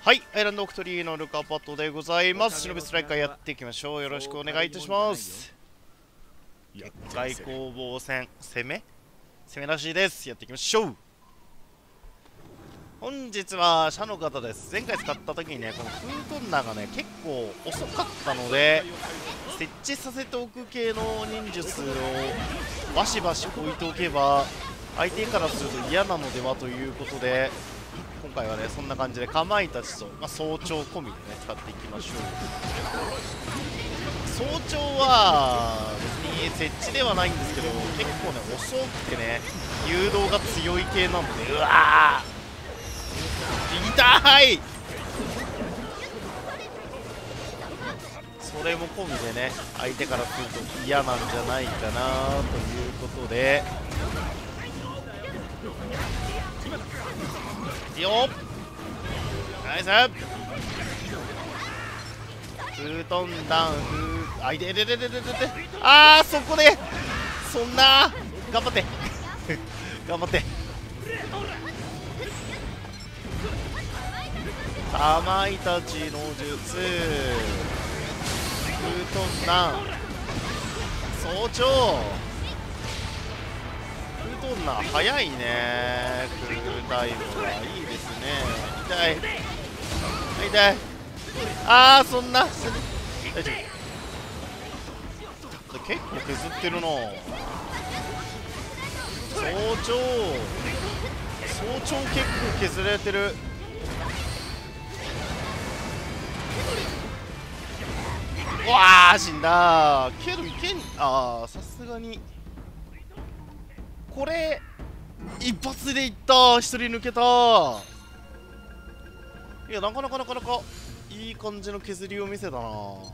はい、アイランドオクトリーのルカパットでございます。忍びストライカーやっていきましょう。よろしくお願いいたします。結界攻防戦、攻めらしいです。やっていきましょう。本日はシャの方です。前回使った時にね、このフートンナーがね、結構遅かったので、設置させておく系の忍術をバシバシ置いておけば、相手からすると嫌なのではということで、今回はね、そんな感じでかまいたちと、早朝込みでね、使っていきましょう。早朝は別に設置ではないんですけど、結構ね、遅くてね、誘導が強い系なので、うわー痛い。それも込みでね、相手からすると嫌なんじゃないかなということで、いいよナイスフートンダウンあいでであーそこでそんな頑張って頑張ってかまいたちの術フートンダウン早朝フートンナー早いねクールタイムはいいですね痛いあーそんな大丈夫結構削ってるな早朝結構削られてるうわー死んだけどいけんさすがにこれ一発でいった一人抜けたいやなかなかいい感じの削りを見せたな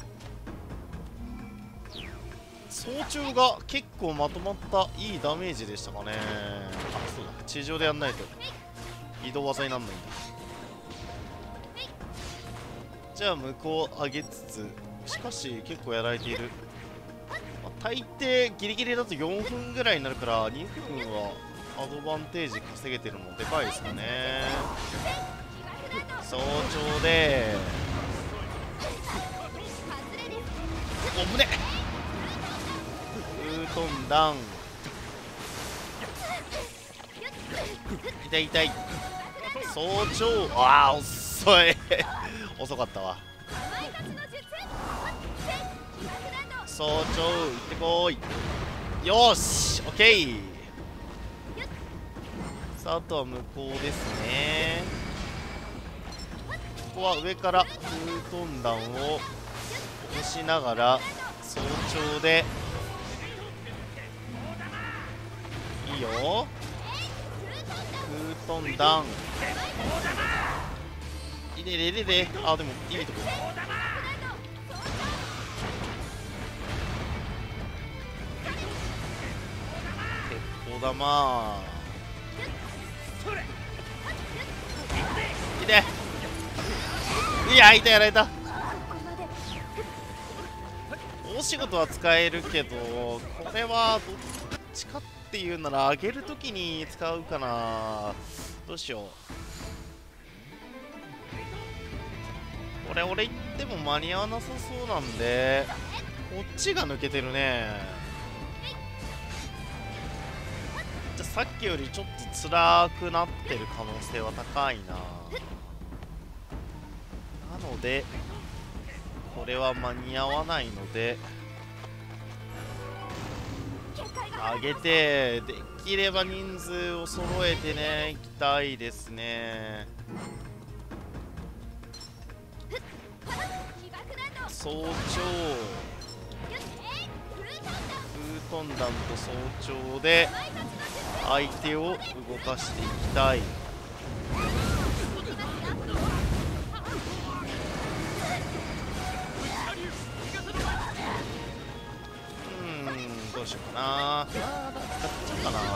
早朝が結構まとまったいいダメージでしたかねそうだ地上でやんないと移動技になんないんだじゃあ向こう上げつつしかし結構やられている、大抵ギリギリだと4分ぐらいになるから2分はアドバンテージ稼げてるのでかいですかね早朝でおぶねフートンダウン痛い早朝遅い遅かったわ早朝行ってこいよーしオッケーさああとは向こうですねここは上からフートンダウンを押しながら早朝でいいよフートンダウンでもいいとこ鉄砲玉いや痛いやられた大仕事は使えるけどこれはどっちかっていうなら上げるときに使うかなどうしようこれ俺行っても間に合わなさそうなんでこっちが抜けてるねじゃあさっきよりちょっと辛くなってる可能性は高いなのでこれは間に合わないので上げてできれば人数を揃えてねいきたいですね早朝フートンダンと早朝で相手を動かしていきたいどうしようかな使っちゃおうかな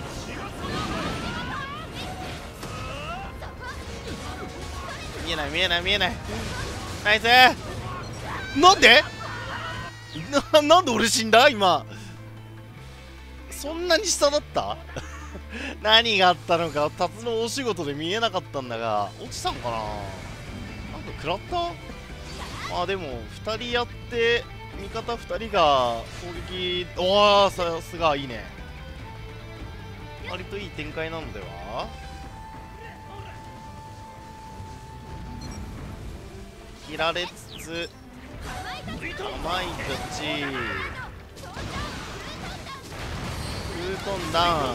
見えないナイスなんでなんで俺死んだ今そんなに下だった何があったのかタツのお仕事で見えなかったんだが落ちたのかななんか食らった。まあでも2人やって味方2人が攻撃、おおさすがいいね。割といい展開なのでは。切られつつかまいたち空飛んだん。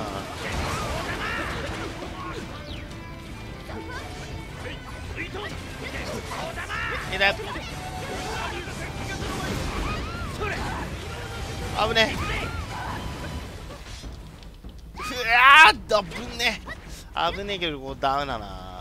いいね。危ねえ。うわー危ねえ。危ねえけどこうダメだな。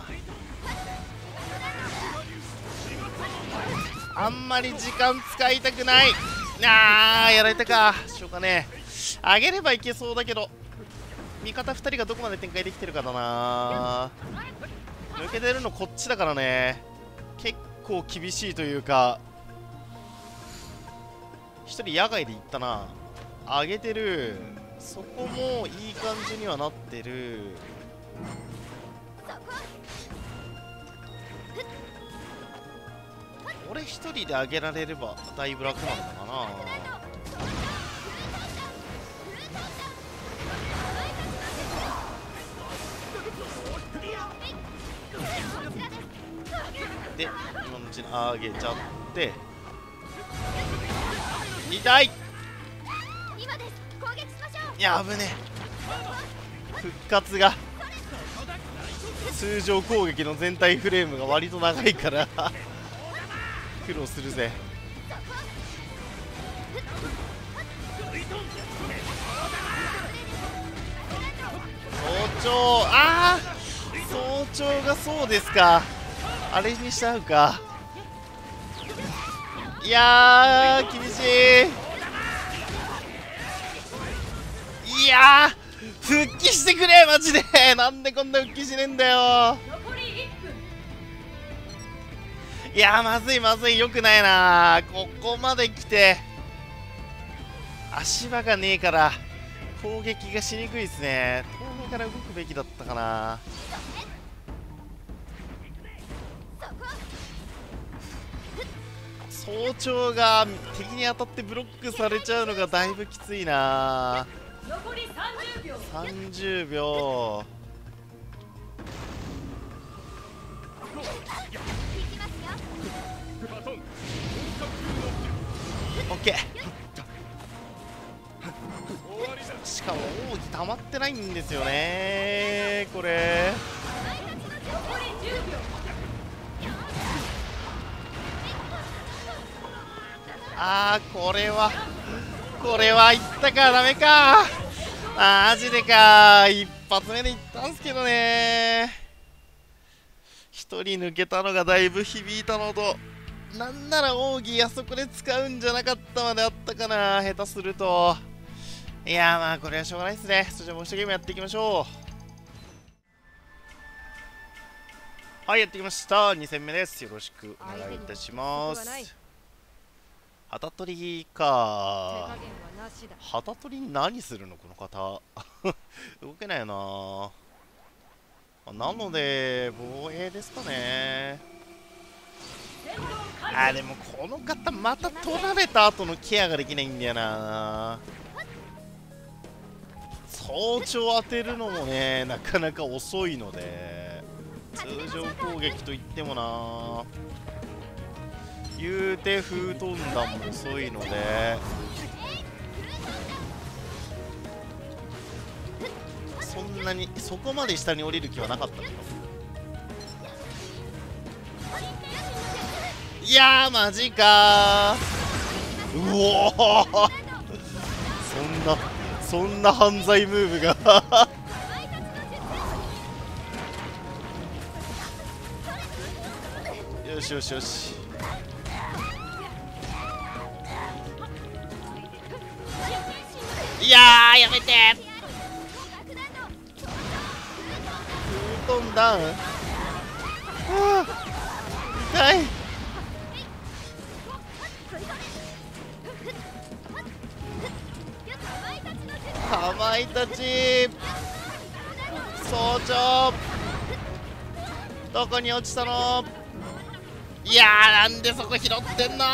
あんまり時間使いたくない。あーやられたか。しょうがねえ。上げればいけそうだけど味方2人がどこまで展開できてるかだな。抜けてるのこっちだからね。結構厳しいというか、1人野外でいったな。上げてる。そこもいい感じにはなってる。俺1人で上げられればだいぶ楽なのかな。で今のうちに上げちゃって痛い。いや危ねえ。復活が通常攻撃の全体フレームが割と長いから苦労するぜ。早朝、ああ早朝がそうですか。あれにしちゃうか。いやー厳しい。いやー復帰してくれマジで。なんでこんな復帰しねえんだよ。いやーまずいまずい、よくないな。ここまで来て足場がねえから攻撃がしにくいですね。遠目から動くべきだったかな。早朝が敵に当たってブロックされちゃうのがだいぶきついな。 残り30秒。 30秒。オッケー。しかも奥義溜まってないんですよねこれ。 残り10秒。 あーこれはいったか。ダメか。マジでか。一発目でいったんすけどね。1人抜けたのがだいぶ響いたのと、なんなら奥義あそこで使うんじゃなかったまであったかな、下手すると。いやーまあこれはしょうがないですね。それじゃあもう一ゲームやっていきましょう。はいやってきました。2戦目です。よろしくお願いいたします。旗取りか。旗取り何するのこの方動けないよな。なので防衛ですかね。あでもこの方また取られた後のケアができないんだよな。早朝当てるのもねなかなか遅いので、通常攻撃といってもな、言うて風飛んだも遅いので、そんなにそこまで下に降りる気はなかったけど。いやーマジかー。うおーそんな犯罪ムーブがよしよしよし。いやーやめてー。飛んだん。痛い。かまいたち早朝どこに落ちたの。 いやー、なんでそこ拾ってんの。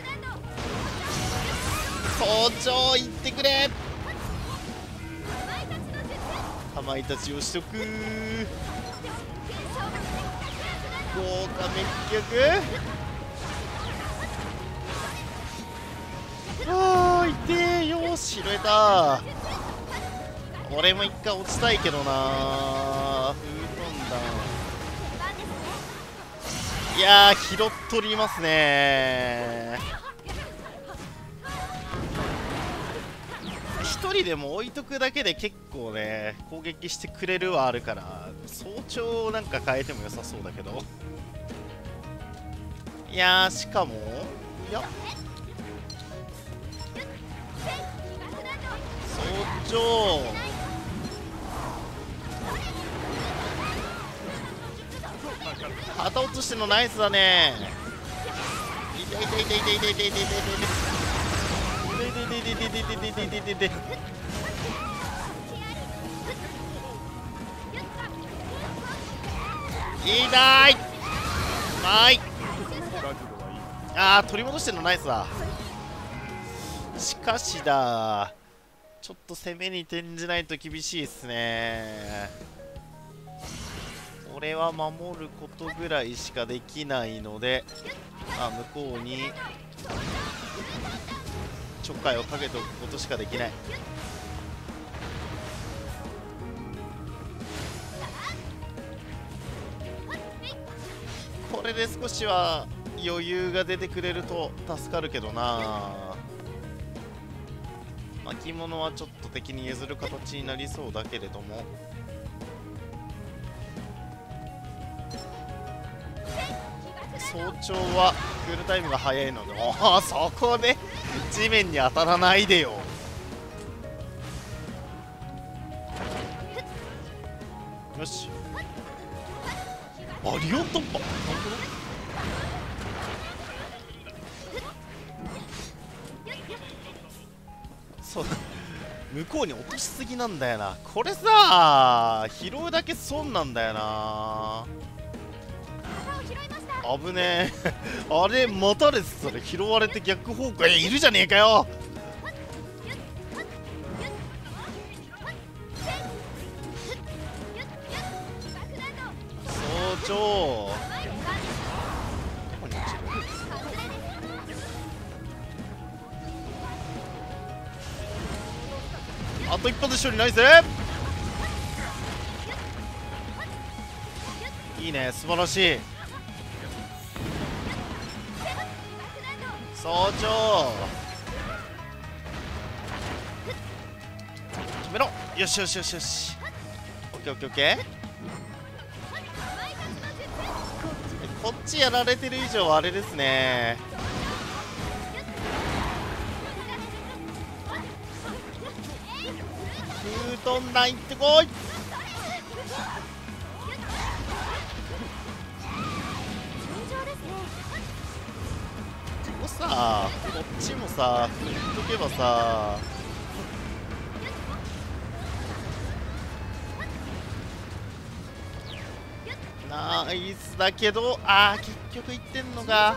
早朝行ってくれ。かまいたちをしとく。豪華滅却。あー、痛えよ。拾えた。俺も一回落ちたいけどな。風飛んだ。いやー、拾っとりますね。一人でも置いとくだけで結構ね、攻撃してくれるはあるから、早朝なんか変えても良さそうだけど。いやー、しかも、いや、早朝旗落としてのナイスだね。痛い痛い痛い痛い痛い痛い痛い痛い痛い痛い痛い痛い。痛い。はい。あー、取り戻してんのナイスだ。しかしだ、ちょっと攻めに転じないと厳しいっすね。これは守ることぐらいしかできないので、向こうにちょっかいをかけておくことしかできない。これで少しは余裕が出てくれると助かるけどな。巻物はちょっと敵に譲る形になりそうだけれども、早朝はクールタイムが早いので、そこで地面に当たらないでよ。よし、リオン突破。そう、向こうに落としすぎなんだよな。これさ、拾うだけ損なんだよな。危ねえ。あれ待たれてたら拾われて逆方向いるじゃねえかよ。早朝どこに落ちる。あと一発で処理ナイス。いいね、素晴らしい。早朝決めろ。よしよしよしよし。オッケーオッケーオッケー。こっちやられてる以上はあれですね。空飛んだ、行ってこい。さ、こっちもさ、振っとけばさ、ナイスだけど、結局いってんのが。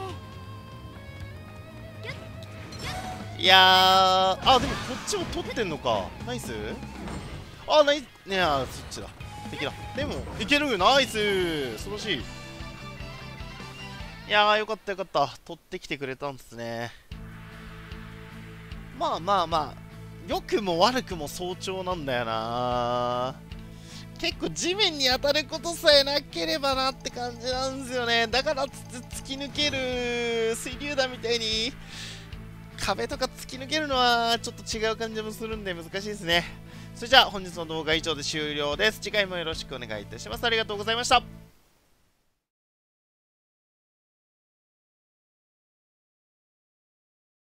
いやー、でもこっちも取ってんのか。ナイス。ナイスね。そっちだ、敵だ。でもいける。ナイス、素晴らしい。いやー、よかったよかった。取ってきてくれたんですね。まあ良くも悪くも早朝なんだよな。結構地面に当たることさえなければなって感じなんですよね。だから突き抜ける水流弾みたいに壁とか突き抜けるのはちょっと違う感じもするんで難しいですね。それじゃあ本日の動画は以上で終了です。次回もよろしくお願いいたします。ありがとうございました。